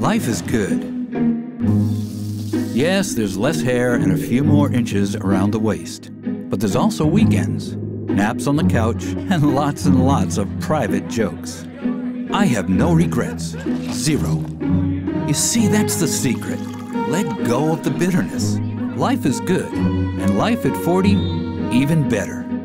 Life is good. Yes, there's less hair and a few more inches around the waist. But there's also weekends, naps on the couch, and lots of private jokes. I have no regrets. Zero. You see, that's the secret. Let go of the bitterness. Life is good, and life at 40, even better.